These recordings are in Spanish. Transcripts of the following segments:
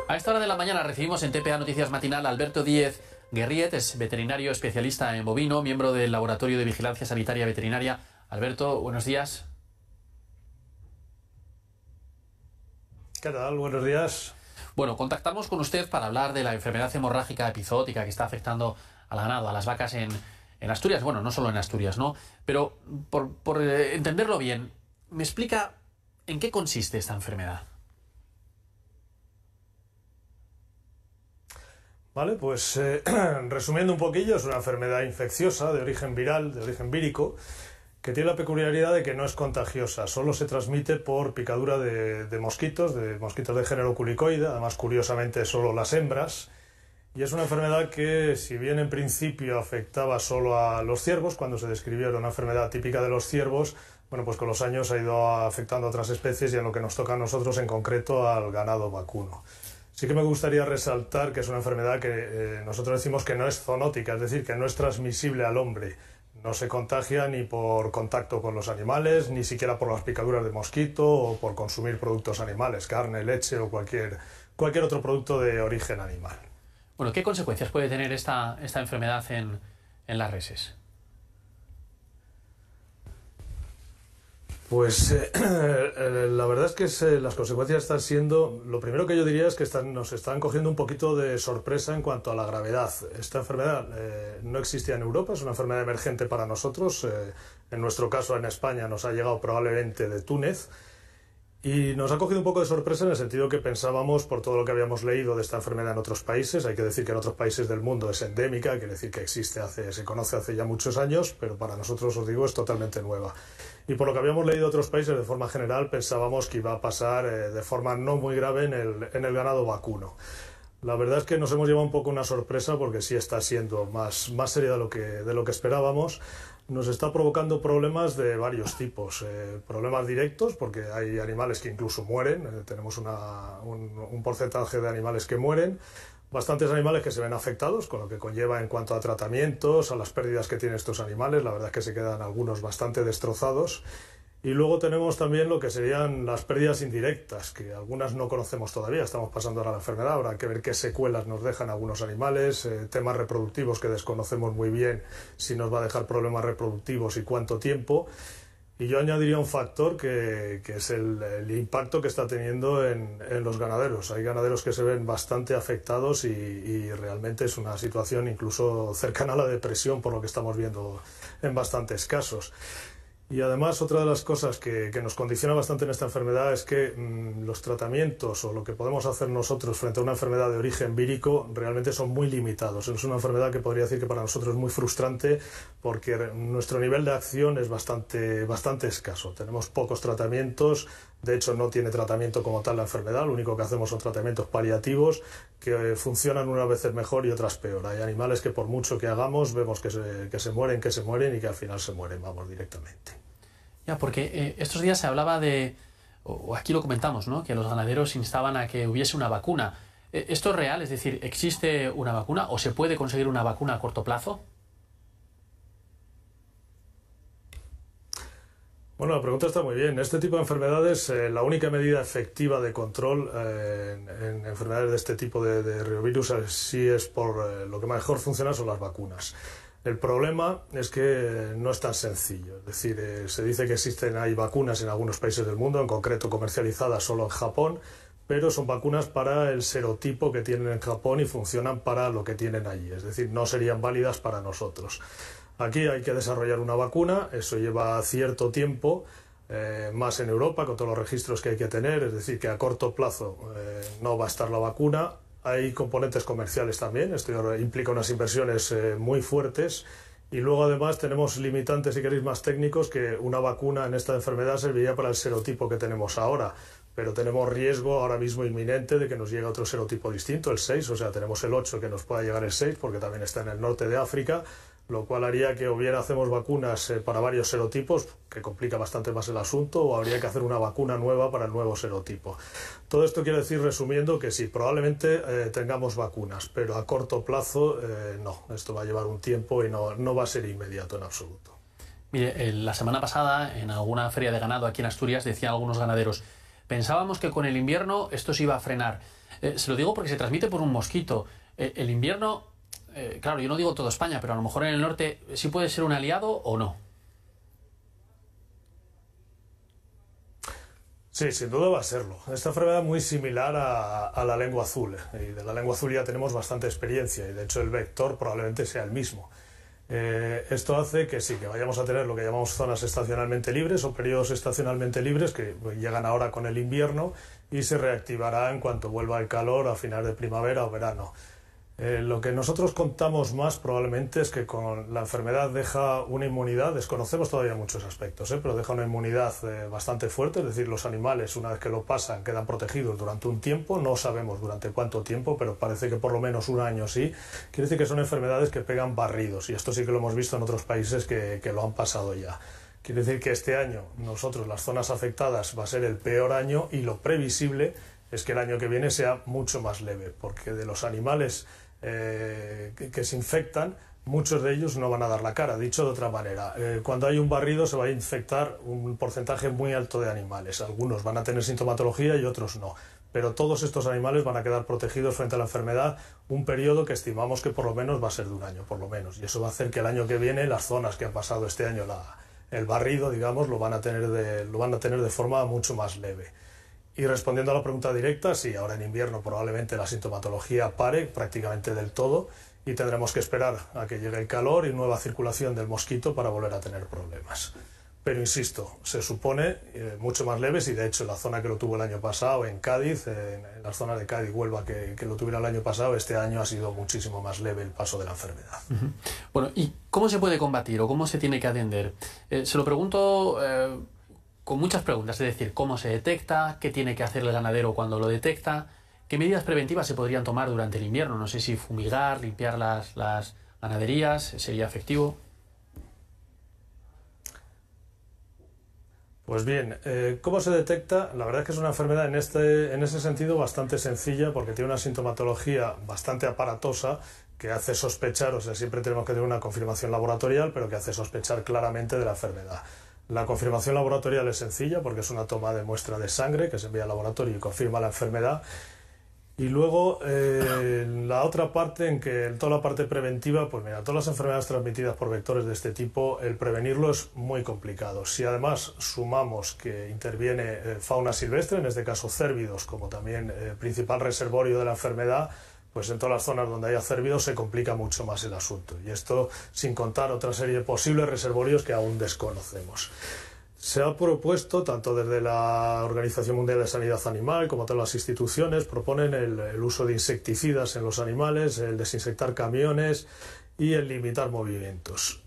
A esta hora de la mañana recibimos en TPA Noticias Matinal a Alberto Díez Guerriet, es veterinario especialista en bovino, miembro del Laboratorio de Vigilancia Sanitaria Veterinaria. Alberto, buenos días. ¿Qué tal? Buenos días. Bueno, contactamos con usted para hablar de la enfermedad hemorrágica epizootica que está afectando al ganado, a las vacas en Asturias. Bueno, no solo en Asturias, ¿no? Pero por entenderlo bien, ¿me explica en qué consiste esta enfermedad? Vale, pues resumiendo un poquillo, es una enfermedad infecciosa de origen viral, de origen vírico, que tiene la peculiaridad de que no es contagiosa, solo se transmite por picadura de mosquitos de género culicoide, además curiosamente solo las hembras, y es una enfermedad que, si bien en principio afectaba solo a los ciervos, cuando se describió era una enfermedad típica de los ciervos, bueno, pues con los años ha ido afectando a otras especies y en lo que nos toca a nosotros en concreto al ganado vacuno. Sí que me gustaría resaltar que es una enfermedad que nosotros decimos que no es zoonótica, es decir, que no es transmisible al hombre. No se contagia ni por contacto con los animales, ni siquiera por las picaduras de mosquito o por consumir productos animales, carne, leche o cualquier otro producto de origen animal. Bueno, ¿qué consecuencias puede tener esta enfermedad en las reses? Pues la verdad es que las consecuencias están siendo, lo primero que yo diría es que nos están cogiendo un poquito de sorpresa en cuanto a la gravedad. Esta enfermedad no existía en Europa, es una enfermedad emergente para nosotros, en nuestro caso en España nos ha llegado probablemente de Túnez, y nos ha cogido un poco de sorpresa en el sentido que pensábamos, por todo lo que habíamos leído de esta enfermedad en otros países, hay que decir que en otros países del mundo es endémica, quiere decir que se conoce hace ya muchos años, pero para nosotros, os digo, es totalmente nueva. Y por lo que habíamos leído de otros países, de forma general, pensábamos que iba a pasar de forma no muy grave en el ganado vacuno. La verdad es que nos hemos llevado un poco una sorpresa porque sí está siendo más seria de lo que esperábamos. Nos está provocando problemas de varios tipos. Problemas directos, porque hay animales que incluso mueren. Tenemos un porcentaje de animales que mueren. Bastantes animales que se ven afectados, con lo que conlleva en cuanto a tratamientos, a las pérdidas que tienen estos animales. La verdad es que se quedan algunos bastante destrozados. Y luego tenemos también lo que serían las pérdidas indirectas, que algunas no conocemos todavía. Estamos pasando ahora la enfermedad, habrá que ver qué secuelas nos dejan algunos animales, temas reproductivos que desconocemos muy bien, si nos va a dejar problemas reproductivos y cuánto tiempo. Y yo añadiría un factor que es el impacto que está teniendo en los ganaderos. Hay ganaderos que se ven bastante afectados y realmente es una situación incluso cercana a la depresión por lo que estamos viendo en bastantes casos. Y además otra de las cosas que nos condiciona bastante en esta enfermedad es que los tratamientos o lo que podemos hacer nosotros frente a una enfermedad de origen vírico realmente son muy limitados. Es una enfermedad que podría decir que para nosotros es muy frustrante porque nuestro nivel de acción es bastante escaso. Tenemos pocos tratamientos, de hecho no tiene tratamiento como tal la enfermedad, lo único que hacemos son tratamientos paliativos que funcionan unas veces mejor y otras peor. Hay animales que por mucho que hagamos vemos que se mueren y que al final se mueren, vamos, directamente. Ya, porque estos días se hablaba o aquí lo comentamos, ¿no?, que los ganaderos instaban a que hubiese una vacuna. ¿Esto es real? Es decir, ¿existe una vacuna o se puede conseguir una vacuna a corto plazo? Bueno, la pregunta está muy bien. Este tipo de enfermedades, la única medida efectiva de control en enfermedades de este tipo de reovirus sí es lo que mejor funciona son las vacunas. El problema es que no es tan sencillo. Es decir, se dice que hay vacunas en algunos países del mundo, en concreto comercializadas solo en Japón, pero son vacunas para el serotipo que tienen en Japón y funcionan para lo que tienen allí. Es decir, no serían válidas para nosotros. Aquí hay que desarrollar una vacuna, eso lleva cierto tiempo, más en Europa, con todos los registros que hay que tener, es decir, que a corto plazo no va a estar la vacuna. Hay componentes comerciales también, esto implica unas inversiones muy fuertes y luego además tenemos limitantes, si queréis, más técnicos, que una vacuna en esta enfermedad serviría para el serotipo que tenemos ahora, pero tenemos riesgo ahora mismo inminente de que nos llegue otro serotipo distinto, el 6, o sea, tenemos el 8 que nos pueda llegar el 6 porque también está en el norte de África, lo cual haría que o bien hacemos vacunas para varios serotipos, que complica bastante más el asunto, o habría que hacer una vacuna nueva para el nuevo serotipo. Todo esto quiere decir, resumiendo, que sí, probablemente tengamos vacunas, pero a corto plazo no. Esto va a llevar un tiempo y no va a ser inmediato en absoluto. Mire, la semana pasada, en alguna feria de ganado aquí en Asturias, decían algunos ganaderos: Pensábamos que con el invierno esto se iba a frenar. Se lo digo porque se transmite por un mosquito. El invierno, claro, yo no digo toda España, pero a lo mejor en el norte sí puede ser un aliado o no. Sí, sin duda va a serlo. Esta enfermedad es muy similar a la lengua azul, y de la lengua azul ya tenemos bastante experiencia, y de hecho el vector probablemente sea el mismo. Esto hace que sí, que vayamos a tener lo que llamamos zonas estacionalmente libres o periodos estacionalmente libres que llegan ahora con el invierno y se reactivará en cuanto vuelva el calor a finales de primavera o verano. Lo que nosotros contamos más probablemente es que con la enfermedad deja una inmunidad, desconocemos todavía muchos aspectos, pero deja una inmunidad bastante fuerte, es decir, los animales una vez que lo pasan quedan protegidos durante un tiempo, no sabemos durante cuánto tiempo, pero parece que por lo menos un año sí. Quiere decir que son enfermedades que pegan barridos y esto sí que lo hemos visto en otros países que lo han pasado ya. Quiere decir que este año nosotros las zonas afectadas va a ser el peor año y lo previsible es que el año que viene sea mucho más leve, porque de los animales que se infectan, muchos de ellos no van a dar la cara. Dicho de otra manera, cuando hay un barrido se va a infectar un porcentaje muy alto de animales. Algunos van a tener sintomatología y otros no. Pero todos estos animales van a quedar protegidos frente a la enfermedad un periodo que estimamos que por lo menos va a ser de un año, por lo menos. Y eso va a hacer que el año que viene las zonas que han pasado este año el barrido, digamos, lo van a tener de forma mucho más leve. Y respondiendo a la pregunta directa, sí, ahora en invierno probablemente la sintomatología pare prácticamente del todo y tendremos que esperar a que llegue el calor y nueva circulación del mosquito para volver a tener problemas. Pero insisto, se supone mucho más leves y de hecho en la zona que lo tuvo el año pasado, en Cádiz, en las zonas de Cádiz, Huelva que lo tuviera el año pasado, este año ha sido muchísimo más leve el paso de la enfermedad. Bueno, ¿y cómo se puede combatir o cómo se tiene que atender? Se lo pregunto con muchas preguntas, es decir, ¿cómo se detecta? ¿Qué tiene que hacer el ganadero cuando lo detecta? ¿Qué medidas preventivas se podrían tomar durante el invierno? No sé si fumigar, limpiar las ganaderías, ¿sería efectivo? Pues bien, ¿cómo se detecta? La verdad es que es una enfermedad en ese sentido bastante sencilla porque tiene una sintomatología bastante aparatosa que hace sospechar, o sea, siempre tenemos que tener una confirmación laboratorial, pero que hace sospechar claramente de la enfermedad. La confirmación laboratorial es sencilla porque es una toma de muestra de sangre que se envía al laboratorio y confirma la enfermedad. Y luego la otra parte, en que toda la parte preventiva, pues mira, todas las enfermedades transmitidas por vectores de este tipo, el prevenirlo es muy complicado. Si además sumamos que interviene fauna silvestre, en este caso cérvidos, como también principal reservorio de la enfermedad, pues en todas las zonas donde haya cérvidos se complica mucho más el asunto. Y esto sin contar otra serie de posibles reservorios que aún desconocemos. Se ha propuesto, tanto desde la Organización Mundial de Sanidad Animal como todas las instituciones, proponen el uso de insecticidas en los animales, el desinsectar camiones y el limitar movimientos.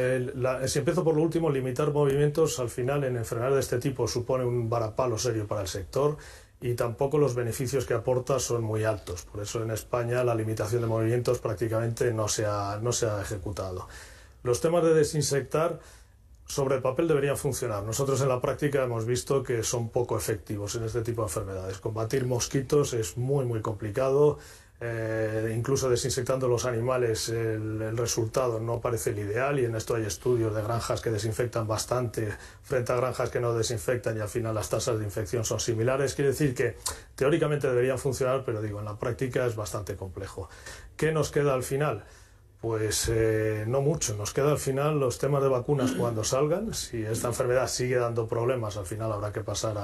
Si empiezo por lo último, limitar movimientos al final en enfermedades de este tipo supone un varapalo serio para el sector y tampoco los beneficios que aporta son muy altos. Por eso en España la limitación de movimientos prácticamente no se ha ejecutado. Los temas de desinsectar sobre el papel deberían funcionar. Nosotros en la práctica hemos visto que son poco efectivos en este tipo de enfermedades. Combatir mosquitos es muy complicado. Incluso desinsectando los animales el resultado no parece el ideal y en esto hay estudios de granjas que desinfectan bastante frente a granjas que no desinfectan y al final las tasas de infección son similares. Quiere decir que teóricamente deberían funcionar, pero digo, en la práctica es bastante complejo. ¿Qué nos queda al final? Pues no mucho, nos queda al final los temas de vacunas cuando salgan. Si esta enfermedad sigue dando problemas, al final habrá que pasar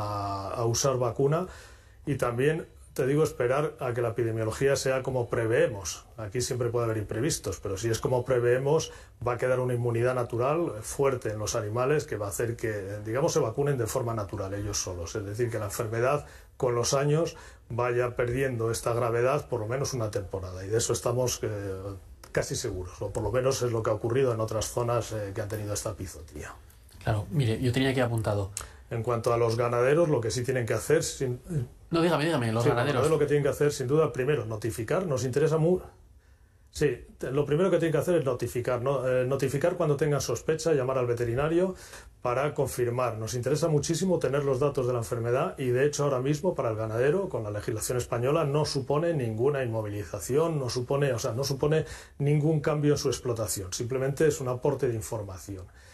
a usar vacuna y también, te digo, esperar a que la epidemiología sea como preveemos. Aquí siempre puede haber imprevistos, pero si es como preveemos, va a quedar una inmunidad natural fuerte en los animales que va a hacer que, digamos, se vacunen de forma natural ellos solos. Es decir, que la enfermedad con los años vaya perdiendo esta gravedad por lo menos una temporada y de eso estamos casi seguros, o por lo menos es lo que ha ocurrido en otras zonas que han tenido esta epizootia. Claro, mire, yo tenía aquí apuntado. En cuanto a los ganaderos, lo que sí tienen que hacer... No, dígame, los ganaderos. Lo que tienen que hacer, sin duda, primero, notificar. Nos interesa mucho... Sí, lo primero que tienen que hacer es notificar. Notificar cuando tengan sospecha, llamar al veterinario para confirmar. Nos interesa muchísimo tener los datos de la enfermedad y, de hecho, ahora mismo para el ganadero, con la legislación española, no supone ninguna inmovilización, no supone ningún cambio en su explotación. Simplemente es un aporte de información.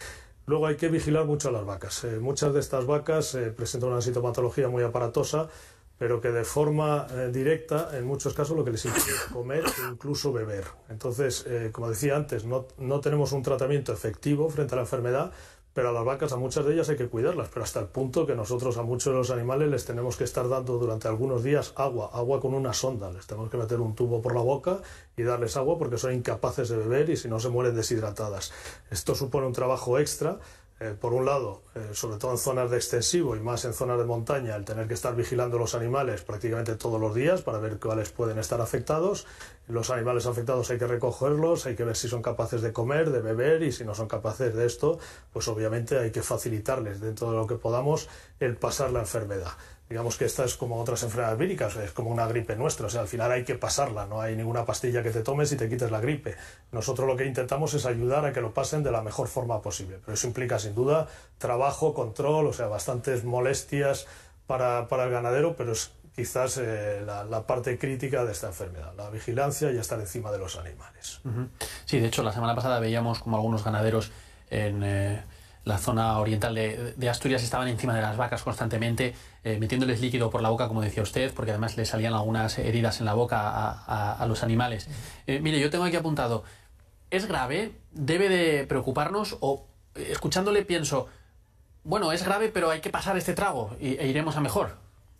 Luego hay que vigilar mucho a las vacas. Muchas de estas vacas presentan una sintomatología muy aparatosa, pero que de forma directa, en muchos casos, lo que les impide es comer e incluso beber. Entonces, como decía antes, no tenemos un tratamiento efectivo frente a la enfermedad, pero a las vacas, a muchas de ellas hay que cuidarlas, pero hasta el punto que nosotros a muchos de los animales les tenemos que estar dando durante algunos días agua con una sonda. Les tenemos que meter un tubo por la boca y darles agua porque son incapaces de beber y si no se mueren deshidratadas. Esto supone un trabajo extra. Por un lado, sobre todo en zonas de extensivo y más en zonas de montaña, el tener que estar vigilando los animales prácticamente todos los días para ver cuáles pueden estar afectados. Los animales afectados hay que recogerlos, hay que ver si son capaces de comer, de beber, y si no son capaces de esto, pues obviamente hay que facilitarles dentro de lo que podamos el pasar la enfermedad. Digamos que esta es como otras enfermedades víricas, es como una gripe nuestra, o sea, al final hay que pasarla, no hay ninguna pastilla que te tomes y te quites la gripe. Nosotros lo que intentamos es ayudar a que lo pasen de la mejor forma posible, pero eso implica sin duda trabajo, control, o sea, bastantes molestias para el ganadero, pero es quizás la parte crítica de esta enfermedad, la vigilancia y estar encima de los animales. Sí, de hecho, la semana pasada veíamos como algunos ganaderos en la zona oriental de Asturias estaban encima de las vacas constantemente, metiéndoles líquido por la boca, como decía usted, porque además le salían algunas heridas en la boca a los animales. Mire, yo tengo aquí apuntado, ¿es grave? ¿Debe de preocuparnos? O, escuchándole, pienso, bueno, es grave, pero hay que pasar este trago e iremos a mejor.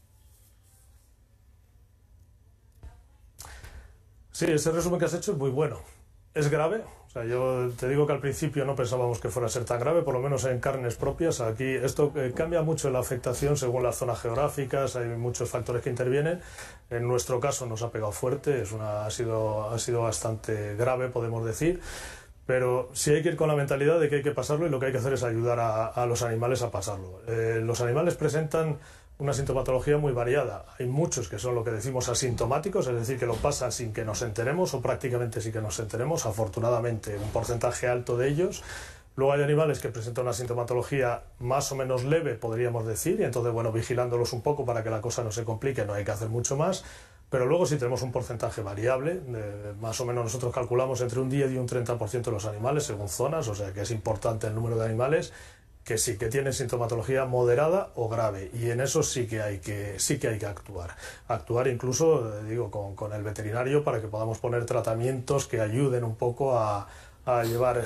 Sí, ese resumen que has hecho es muy bueno. Es grave. O sea, yo te digo que al principio no pensábamos que fuera a ser tan grave, por lo menos en carnes propias. Aquí esto cambia mucho la afectación según las zonas geográficas, hay muchos factores que intervienen. En nuestro caso nos ha pegado fuerte, ha sido bastante grave, podemos decir. Pero sí hay que ir con la mentalidad de que hay que pasarlo y lo que hay que hacer es ayudar a los animales a pasarlo. Los animales presentan una sintomatología muy variada. Hay muchos que son lo que decimos asintomáticos, es decir, que lo pasan sin que nos enteremos o prácticamente sin que nos enteremos, afortunadamente un porcentaje alto de ellos. Luego hay animales que presentan una sintomatología más o menos leve, podríamos decir, y entonces, bueno, vigilándolos un poco para que la cosa no se complique, no hay que hacer mucho más. Pero luego sí tenemos un porcentaje variable, más o menos nosotros calculamos entre un 10 y un 30% de los animales según zonas, o sea que es importante el número de animales que sí que tienen sintomatología moderada o grave, y en eso sí que hay que actuar incluso, digo, con el veterinario para que podamos poner tratamientos que ayuden un poco a llevar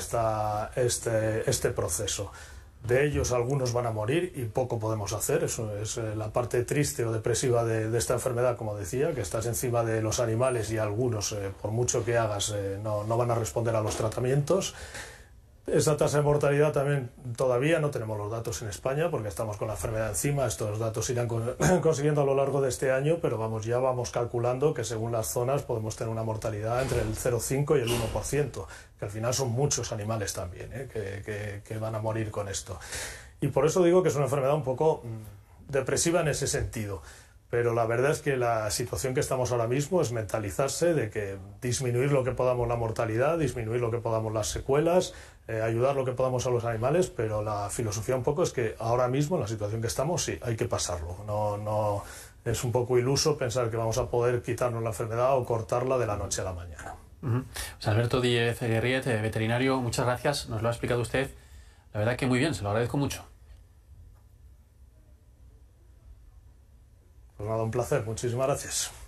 este proceso. De ellos algunos van a morir y poco podemos hacer. Eso es la parte triste o depresiva de esta enfermedad, como decía, que estás encima de los animales y algunos, por mucho que hagas, no van a responder a los tratamientos. Esa tasa de mortalidad también todavía no tenemos los datos en España porque estamos con la enfermedad encima. Estos datos se irán consiguiendo a lo largo de este año, pero ya vamos calculando que según las zonas podemos tener una mortalidad entre el 0,5 y el 1%, que al final son muchos animales también que van a morir con esto. Y por eso digo que es una enfermedad un poco depresiva en ese sentido. Pero la verdad es que la situación que estamos ahora mismo es mentalizarse de que disminuir lo que podamos la mortalidad, disminuir lo que podamos las secuelas, ayudar lo que podamos a los animales, pero la filosofía un poco es que ahora mismo, en la situación que estamos, sí, hay que pasarlo. No es un poco iluso pensar que vamos a poder quitarnos la enfermedad o cortarla de la noche a la mañana. Pues Alberto Díez Riet, veterinario, muchas gracias, nos lo ha explicado usted. La verdad que muy bien, se lo agradezco mucho. Pues nada, un placer, muchísimas gracias.